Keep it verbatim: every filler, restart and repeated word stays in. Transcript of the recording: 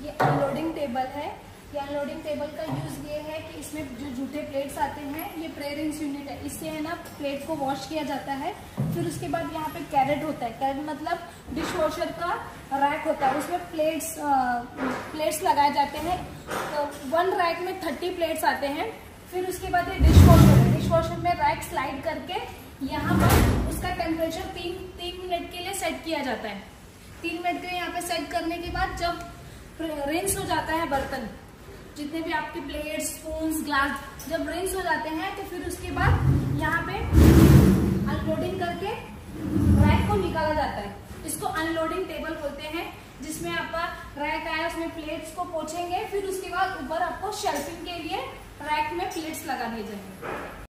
ये unloading table है। ये अनलोडिंग टेबल का यूज ये है कि इसमें जो जूठे प्लेट्स आते हैं, ये प्रेरिंग्स यूनिट है, इससे है ना प्लेट को वॉश किया जाता है। फिर उसके बाद यहाँ पे कैरेट होता है। कैरेट मतलब डिश वॉशर का रैक होता है, उसमें प्लेट्स प्लेट्स लगाए जाते हैं। तो वन रैक में थर्टी प्लेट्स आते हैं। फिर उसके बाद ये डिश वॉशर है। डिश वॉशर में रैक स्लाइड करके यहाँ पर उसका टेम्परेचर तीन तीन मिनट के लिए सेट किया जाता है। तीन मिनट के लिए यहाँ पे सेट करने के बाद जब रिंस हो जाता है बर्तन, जितने भी आपके प्लेट्स, स्पून्स, ग्लास, जब रिंस हो जाते हैं तो फिर उसके बाद यहाँ पे अनलोडिंग करके रैक को निकाला जाता है। इसको अनलोडिंग टेबल बोलते हैं, जिसमें आपका रैक आया, उसमें प्लेट्स को पोंछेंगे, फिर उसके बाद ऊपर आपको शेल्फिंग के लिए रैक में प्लेट्स लगा दिए जाएंगे।